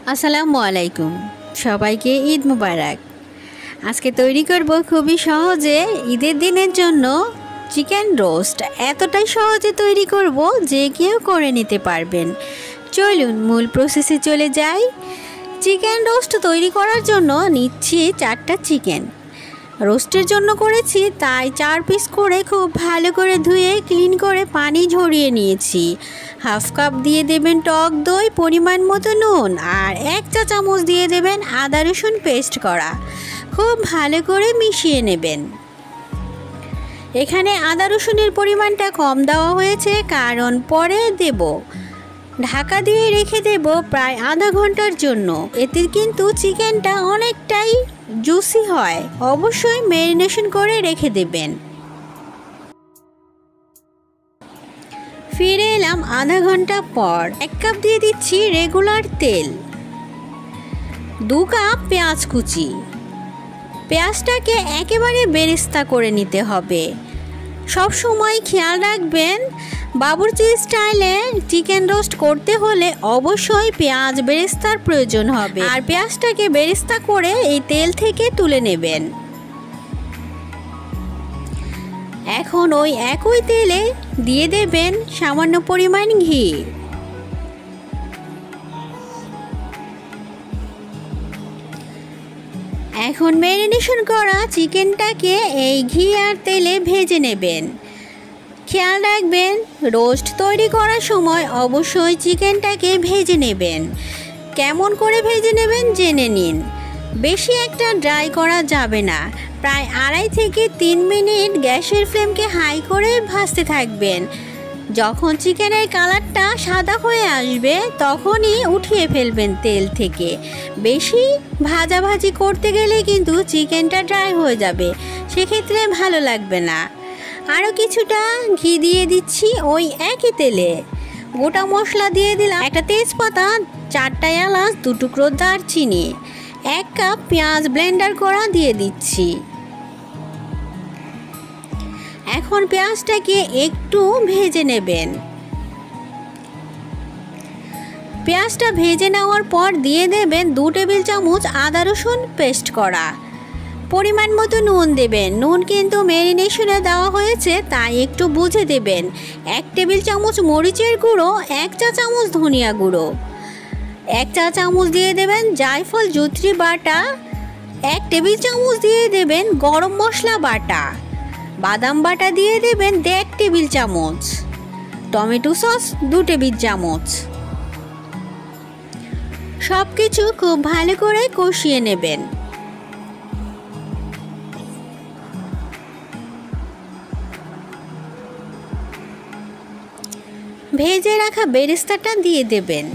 আসসালামু আলাইকুম, সবাইকে ঈদ মুবারক। আজকে তৈরি করব খুবই সহজে ঈদের দিনের জন্য চিকেন রোস্ট। এতটাই সহজে তৈরি করব যে কেউ করে নিতে পারবেন। চলুন মূল প্রসেসে চলে যাই। চিকেন রোস্ট তৈরি করার জন্য নিচ্ছি 4টা চিকেন। রোস্টের জন্য করেছি তাই 4 পিস করে খুব ভালো করে ধুয়ে ক্লিন করে পানি ঝরিয়ে নিয়েছি। হাফ কাপ দিয়ে দেবেন টক দই, পরিমাণ মতো নুন, আর 1 চা চামচ দিয়ে দেবেন আদা রসুন পেস্ট করা। খুব ভালো করে মিশিয়ে নেবেন। এখানে আদা রসুনের পরিমাণটা কম দেওয়া হয়েছে কারণ পরে দেব। ঢাকা দিয়ে রেখে দেব প্রায় আধা ঘন্টার জন্য। এতে কিন্তু চিকেনটা অনেকটাই জুসি হয়। অবশ্যই ম্যারিনেশন করে রেখে দেবেন। ফিরে এলাম আধা ঘন্টা পর। 1 কাপ দিয়ে দিচ্ছি রেগুলার তেল, 2 কাপ পেঁয়াজ কুচি। পেঁয়াজটাকে একেবারে বেরেস্তা করে নিতে হবে। সব সময় খেয়াল রাখবেন বাবুর্চি স্টাইলে চিকেন রোস্ট করতে হলে অবশ্যই পেঁয়াজ বেরেস্তার প্রয়োজন হবে, আর পেঁয়াজটাকে বেরেস্তা করে এই তেল থেকে তুলে নেবেন। এখন ওই একই তেলে দিয়ে দেবেন সামান্য পরিমাণ ঘি। এখন ম্যারিনেশন করা চিকেনটাকে এই ঘি আর তেলে ভেজে নেবেন। খেয়াল রাখবেন রোস্ট তৈরি করার সময় অবশ্যই চিকেনটাকে ভেজে নেবেন। কেমন করে ভেজে নেবেন জেনে নিন। বেশি একটা ড্রাই করা যাবে না। প্রায় 2.5 থেকে 3 মিনিট গ্যাসের ফ্লেমকে হাই করে ভাজতে থাকবেন। যখন চিকেনের কালারটা সাদা হয়ে আসবে তখনই উঠিয়ে ফেলবেন তেল থেকে। বেশি ভাজাভাজি করতে গেলে কিন্তু চিকেনটা ড্রাই হয়ে যাবে, সেক্ষেত্রে ভালো লাগবে না। আরও কিছুটা ঘি দিয়ে দিচ্ছি ওই একই তেলে। গোটা মশলা দিয়ে দিলাম, একটা তেজপাতা, 4টা এলাচ, 2 টুকরো দারচিনি, 1 কাপ পেঁয়াজ ব্লেন্ডার করা দিয়ে দিচ্ছি। এখন পেঁয়াজটাকে একটু ভেজে নেবেন। পেঁয়াজটা ভেজে নেওয়ার পর দিয়ে দেবেন 2 টেবিল চামচ আদা রসুন পেস্ট করা। পরিমাণ মতো নুন দেবেন। নুন কিন্তু ম্যারিনেশনে দেওয়া হয়েছে তাই একটু বুঝে দেবেন। 1 টেবিল চামচ মরিচের গুঁড়ো, 1 চা চামচ ধনিয়া গুঁড়ো, 1 চা চামচ দিয়ে দেবেন জায়ফল জুত্রি বাটা, 1 টেবিল চামচ দিয়ে দেবেন গরম মশলা বাটা, বাদাম বাটা দিয়ে দেবেন 1.5 টেবিল চামচ, টমেটো সস 2 টেবিল চামচ। সব কিছু খুব ভালো করে কষিয়ে নেবেন। ভেজে রাখা বেরেস্তাটা দিয়ে দেবেন।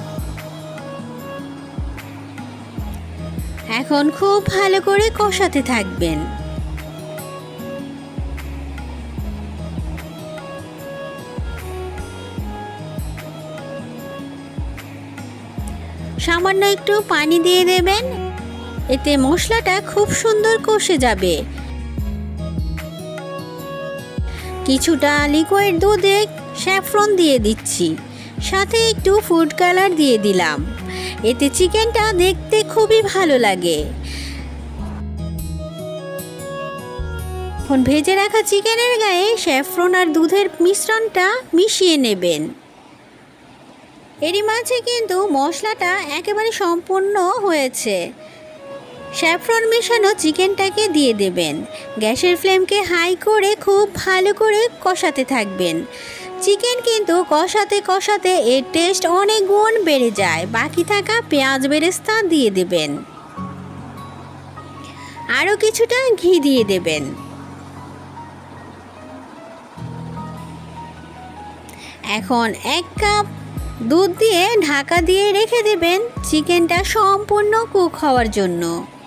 এখন খুব ভালো করে কষাতে থাকবেন। সামান্য একটু পানি দিয়ে দেবেন, এতে মশলাটা খুব সুন্দর কষে যাবে। কিছুটা লিকুইড দুধে স্যাফরন দিয়ে দিচ্ছি, সাথে একটু ফুড কালার দিয়ে দিলাম। এতে চিকেনটা দেখতে খুবই ভালো লাগে। এখন ভেজে রাখা চিকেনের গায়ে স্যাফরন আর দুধের মিশ্রণটা মিশিয়ে নেবেন। এরই মাঝে কিন্তু মশলাটা একেবারে সম্পূর্ণ হয়েছে। স্যাফরন মেশানো চিকেনটাকে দিয়ে দেবেন। গ্যাসের ফ্লেমকে হাই করে খুব ভালো করে কষাতে থাকবেন। চিকেন কিন্তু কষাতে কষাতে এর টেস্ট অনেক গুণ বেড়ে যায়। বাকি থাকা পেঁয়াজ বেরেস্তা দিয়ে দেবেন। আরও কিছুটা ঘি দিয়ে দেবেন। এখন 1 কাপ দুধ দিয়ে ঢাকা দিয়ে রেখে দেবেন চিকেনটা সম্পূর্ণ কুক হওয়ার জন্য।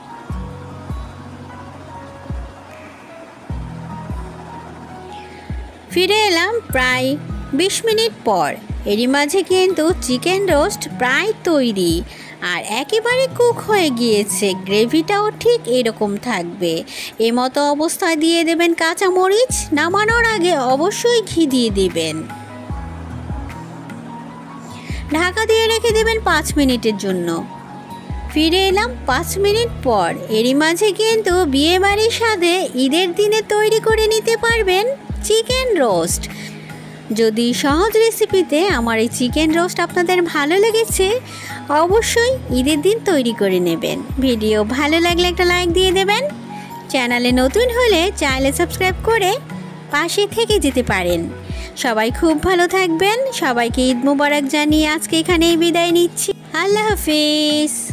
ফিরে এলাম প্রায় 20 মিনিট পর। এরই মাঝে কিন্তু চিকেন রোস্ট প্রায় তৈরি আর একেবারে কুক হয়ে গিয়েছে। গ্রেভিটাও ঠিক এরকম থাকবে। এই মতো অবস্থায় দিয়ে দেবেন কাঁচামরিচ। নামানোর আগে অবশ্যই ঘি দিয়ে দিবেন। ঢাকা দিয়ে রেখে দেবেন 5 মিনিটের জন্য। ফিরে এলাম 5 মিনিট পর। এরই মাঝে কিন্তু বিয়েবাড়ির স্বাদে ঈদের দিনে তৈরি করে নিতে পারবেন চিকেন রোস্ট। যদি সহজ রেসিপিতে আমার এই চিকেন রোস্ট আপনাদের ভালো লেগেছে, অবশ্যই ঈদের দিন তৈরি করে নেবেন। ভিডিও ভালো লাগলে একটা লাইক দিয়ে দেবেন। চ্যানেলে নতুন হলে চাইলে সাবস্ক্রাইব করে পাশে থেকে যেতে পারেন। সবাই খুব ভালো থাকবেন। সবাইকে ঈদ মোবারক জানিয়ে আজকে এখানেই বিদায় নিচ্ছি। আল্লাহ হাফেজ।